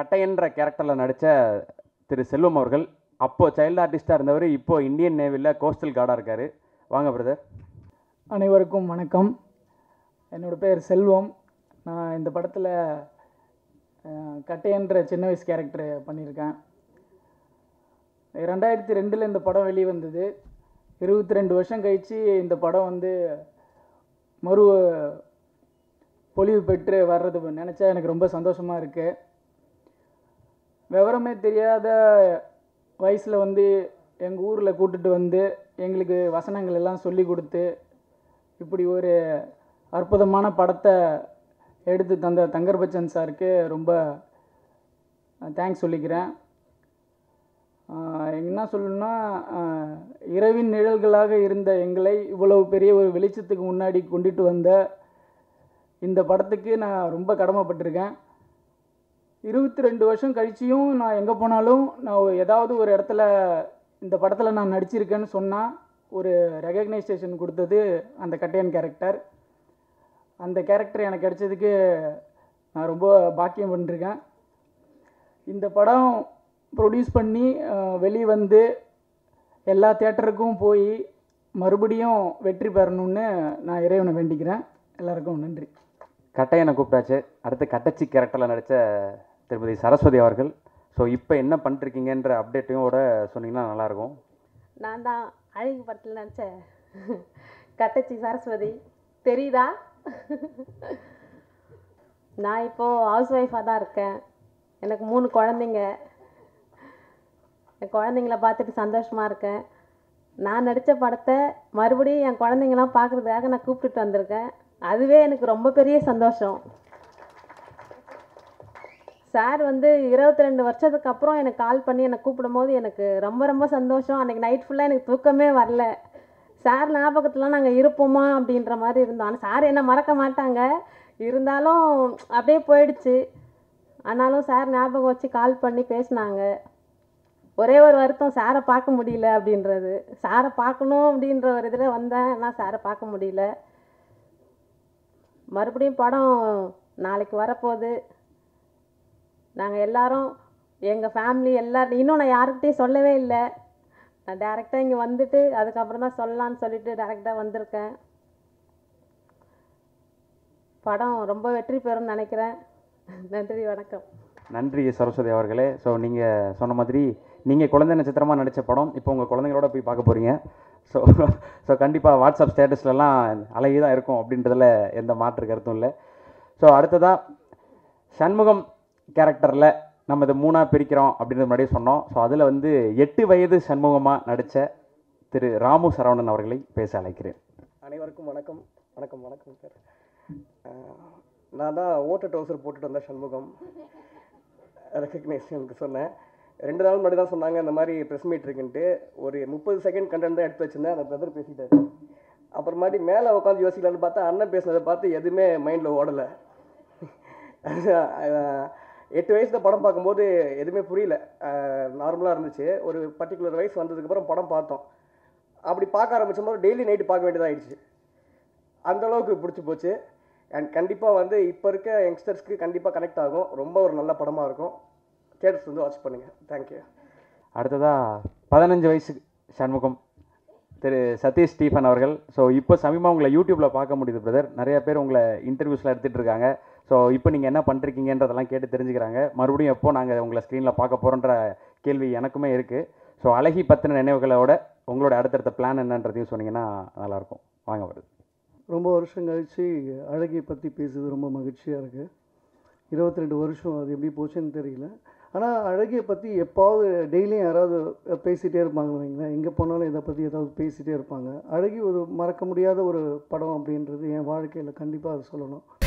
கட்டையன்ற கேரக்டரில் நடித்த திரு செல்வம் அவர்கள் அப்போது சைல்டு ஆர்டிஸ்டாக இருந்தவர் இப்போது இந்தியன் நேவியில் கோஸ்டல் கார்டாக இருக்கார். வாங்க பிரதர். அனைவருக்கும் வணக்கம். என்னோடய பேர் செல்வம். நான் இந்த படத்தில் கட்டையன்ற சின்ன வயசு கேரக்டர் பண்ணியிருக்கேன். 2002 இந்த படம் வெளிவந்தது. 22 வருஷம் கழித்து இந்த படம் வந்து மறு பொலிவு பெற்று வர்றது நினச்சா எனக்கு ரொம்ப சந்தோஷமாக இருக்குது. விவரமே தெரியாத வயசில் வந்து எங்கள் ஊரில் கூட்டுட்டு வந்து எங்களுக்கு வசனங்கள் எல்லாம் சொல்லி கொடுத்து இப்படி ஒரு அற்புதமான படத்தை எடுத்து தந்த தங்கர் பச்சன் சாருக்கு ரொம்ப தேங்க்ஸ் சொல்லிக்கிறேன். என்ன சொல்லணும்னா, இரவின் நிழல்களாக இருந்த எங்களை இவ்வளவு பெரிய ஒரு வெளிச்சத்துக்கு முன்னாடி கொண்டுட்டு வந்த இந்த படத்துக்கு நான் ரொம்ப கடமைப்பட்டிருக்கேன். 22 வருஷம் கழிச்சியும் நான் எங்கே போனாலும் நான் ஏதாவது ஒரு இடத்துல இந்த படத்தில் நான் நடிச்சிருக்கேன்னு சொன்னால் ஒரு ரெகக்னைசேஷன் கொடுத்தது அந்த கட்டையன் கேரக்டர். அந்த கேரக்டர் எனக்கு கிடைச்சதுக்கு நான் ரொம்ப பாக்கியம் பண்ணிருக்கேன். இந்த படம் ப்ரொடியூஸ் பண்ணி வெளிவந்து எல்லா தியேட்டருக்கும் போய் மறுபடியும் வெற்றி பெறணும்னு நான் இறைவனை வேண்டிக்கிறேன். எல்லாருக்கும் நன்றி. கட்டையனை கூப்பிட்டாச்சு. அடுத்து கட்டச்சி கேரக்டரில் நடித்த திருமதி சரஸ்வதி அவர்கள். ஸோ இப்போ என்ன பண்ணிருக்கீங்கன்ற அப்டேட்டையோட சொன்னீங்கன்னா நல்லாயிருக்கும். நான் தான் அழகி படத்தில் நடித்த கட்டச்சி சரஸ்வதி. தெரியுதா? நான் இப்போது ஹவுஸ் ஒய்ஃபாக தான் இருக்கேன். எனக்கு 3 குழந்தைங்க. என் குழந்தைங்கள பார்த்துட்டு சந்தோஷமாக இருக்கேன். நான் நடித்த படத்தை மறுபடியும் என் குழந்தைங்களாம் பார்க்குறதுக்காக நான் கூப்பிட்டுட்டு வந்திருக்கேன். அதுவே எனக்கு ரொம்ப பெரிய சந்தோஷம். சார் வந்து 22 வருஷத்துக்கு அப்புறம் எனக்கு கால் பண்ணி என்னை கூப்பிடும் போது எனக்கு ரொம்ப ரொம்ப சந்தோஷம். அன்றைக்கி நைட் ஃபுல்லாக எனக்கு தூக்கமே வரல. சார் ஞாபகத்தில் நாங்கள் இருப்போமா அப்படின்ற மாதிரி இருந்தோம். ஆனால் சார் என்னை மறக்க மாட்டாங்க, இருந்தாலும் அப்படியே போயிடுச்சு. ஆனாலும் சார் ஞாபகம் வச்சு கால் பண்ணி பேசினாங்க. ஒரே ஒரு வருத்தம், சாரை பார்க்க முடியல அப்படின்றது. சாரை பார்க்கணும் அப்படின்ற ஒரு இதில் வந்தேன், ஆனால் சாரை பார்க்க முடியல. மறுபடியும் படம் நாளைக்கு வரப்போகுது. நாங்கள் எல்லோரும் எங்கள் ஃபேமிலி எல்லோரும், இன்னும் நான் யாருக்கிட்டையும் சொல்லவே இல்லை. நான் டேரெக்டாக இங்கே வந்துட்டு அதுக்கப்புறம் தான் சொல்லலான்னு சொல்லிட்டு டேரெக்டாக வந்திருக்கேன். படம் ரொம்ப வெற்றி பெறும்னு நினைக்கிறேன். நன்றி, வணக்கம். நன்றி சரஸ்வதி அவர்களே. ஸோ நீங்கள் சொன்ன மாதிரி நீங்கள் குழந்தை நட்சத்திரமாக நடித்த படம் இப்போ உங்கள் குழந்தைங்களோட போய் பார்க்க போகிறீங்க. ஸோ கண்டிப்பாக வாட்ஸ்அப் ஸ்டேட்டஸ்லலாம் அழகி தான் இருக்கும் அப்படின்றதில் எந்த மாற்று கருத்தும் இல்லை. ஸோ அடுத்ததாக சண்முகம் கேரக்டரில் நம்ம இதை 3ஆக பிரிக்கிறோம் அப்படின்றது முன்னாடியே சொன்னோம். ஸோ அதில் வந்து 8 வயது சண்முகமாக நடித்த திரு ராமு சரவணன் அவர்களை பேச அழைக்கிறேன். அனைவருக்கும் வணக்கம். வணக்கம் வணக்கம் சார். நான் தான் ஓட்ட டவுசர் போட்டுட்டு வந்தேன் சண்முகம். ரெக்கக்னைசேஷனுக்கு சொன்னேன். 2 நாள் முன்னாடி தான் சொன்னாங்க இந்த மாதிரி ப்ரெஸ் மீட் இருக்குன்ட்டு. ஒரு 30 செகண்ட் கண்டென்ட் தான் எடுத்து வச்சுருந்தேன். அந்த பிரதர் பேசிட்டாரு. அப்புறமாட்டி மேலே உட்காந்து யோசிக்கலான்னு பார்த்தா அண்ணன் பேசுனதை பார்த்து எதுவுமே மைண்டில் ஓடலை. 8 வயசில் படம் பார்க்கும்போது எதுவுமே புரியல, நார்மலாக இருந்துச்சு. ஒரு பர்டிகுலர் வயசு வந்ததுக்கப்புறம் படம் பார்த்தோம். அப்படி பார்க்க ஆரம்பிச்சும் போது டெய்லி நைட்டு பார்க்க வேண்டியதாகிடுச்சு. அந்தளவுக்கு பிடிச்சி போச்சு. அண்ட் கண்டிப்பாக வந்து இப்போ இருக்க யங்ஸ்டர்ஸ்க்கு கண்டிப்பாக கனெக்ட் ஆகும். ரொம்ப ஒரு நல்ல படமாக இருக்கும். தியேட்டர்ஸ் வந்து வாட்ச் பண்ணுங்கள். தேங்க்யூ. அடுத்ததாக 15 வயசு சண்முகம் திரு சதீஷ் ஸ்டீஃபன் அவர்கள். ஸோ இப்போ சமீபமாக உங்களை யூடியூப்பில் பார்க்க முடியுது பிரதர். நிறைய பேர் உங்களை இன்டர்வியூஸ்லாம் எடுத்துகிட்டு இருக்காங்க. ஸோ இப்போ நீங்கள் என்ன பண்ணுறீங்கன்றதெல்லாம் கேட்டு தெரிஞ்சுக்கிறாங்க. மறுபடியும் எப்போ நாங்கள் உங்களை ஸ்க்ரீனில் பார்க்க போகிறோன்ற கேள்வி எனக்குமே இருக்குது. ஸோ அழகி பற்றின நினைவுகளோட உங்களோட அடுத்தடுத்த பிளான் என்னன்றதையும் சொன்னீங்கன்னா நல்லாயிருக்கும். வாங்க வருது. ரொம்ப வருஷம் கழித்து அழகியை பற்றி பேசுறது ரொம்ப மகிழ்ச்சியாக இருக்குது. 22 வருஷம் அது எப்படி போச்சுன்னு தெரியல. ஆனால் அழகியை பற்றி எப்பாவது டெய்லியும் யாராவது பேசிகிட்டே இருப்பாங்கன்னு வைங்களேன். எங்கே போனாலும் இதை பற்றி ஏதாவது பேசிகிட்டே இருப்பாங்க. அழகி ஒரு மறக்க முடியாத ஒரு படம் அப்படின்றது என் வாழ்க்கையில் கண்டிப்பாக அது சொல்லணும்.